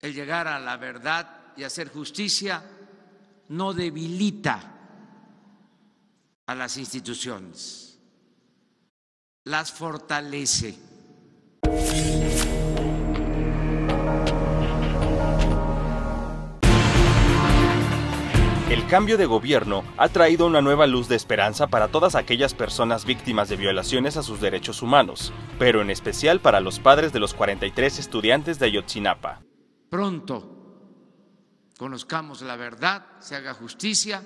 El llegar a la verdad y hacer justicia no debilita a las instituciones, las fortalece. El cambio de gobierno ha traído una nueva luz de esperanza para todas aquellas personas víctimas de violaciones a sus derechos humanos, pero en especial para los padres de los 43 estudiantes de Ayotzinapa. Pronto conozcamos la verdad, se haga justicia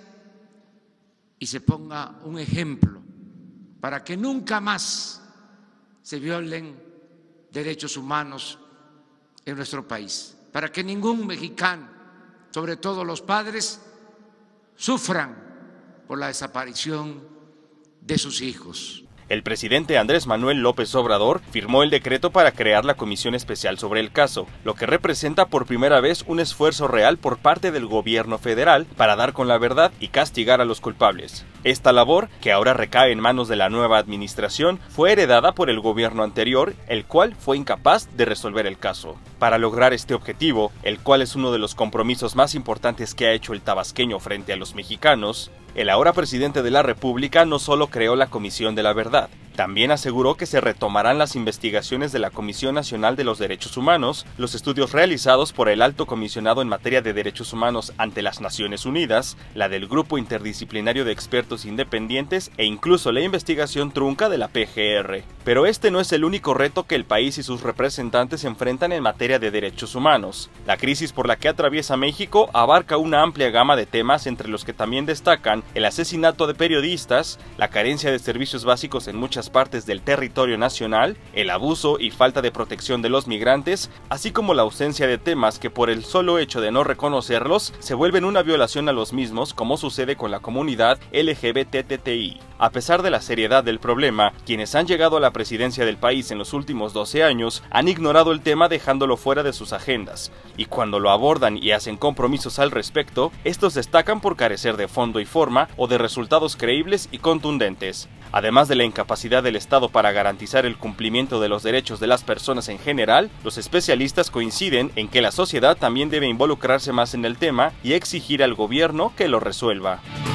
y se ponga un ejemplo para que nunca más se violen derechos humanos en nuestro país, para que ningún mexicano, sobre todo los padres, sufran por la desaparición de sus hijos. El presidente Andrés Manuel López Obrador firmó el decreto para crear la Comisión Especial sobre el caso, lo que representa por primera vez un esfuerzo real por parte del gobierno federal para dar con la verdad y castigar a los culpables. Esta labor, que ahora recae en manos de la nueva administración, fue heredada por el gobierno anterior, el cual fue incapaz de resolver el caso. Para lograr este objetivo, el cual es uno de los compromisos más importantes que ha hecho el tabasqueño frente a los mexicanos, el ahora presidente de la República no solo creó la Comisión de la Verdad, también aseguró que se retomarán las investigaciones de la Comisión Nacional de los Derechos Humanos, los estudios realizados por el Alto Comisionado en materia de derechos humanos ante las Naciones Unidas, la del Grupo Interdisciplinario de Expertos Independientes e incluso la investigación trunca de la PGR. Pero este no es el único reto que el país y sus representantes enfrentan en materia de derechos humanos. La crisis por la que atraviesa México abarca una amplia gama de temas, entre los que también destacan el asesinato de periodistas, la carencia de servicios básicos en muchas partes del territorio nacional, el abuso y falta de protección de los migrantes, así como la ausencia de temas que por el solo hecho de no reconocerlos se vuelven una violación a los mismos, como sucede con la comunidad LGBTTI. A pesar de la seriedad del problema, quienes han llegado a la presidencia del país en los últimos 12 años han ignorado el tema dejándolo fuera de sus agendas, y cuando lo abordan y hacen compromisos al respecto, estos destacan por carecer de fondo y forma o de resultados creíbles y contundentes. Además de la incapacidad del Estado para garantizar el cumplimiento de los derechos de las personas en general, los especialistas coinciden en que la sociedad también debe involucrarse más en el tema y exigir al gobierno que lo resuelva.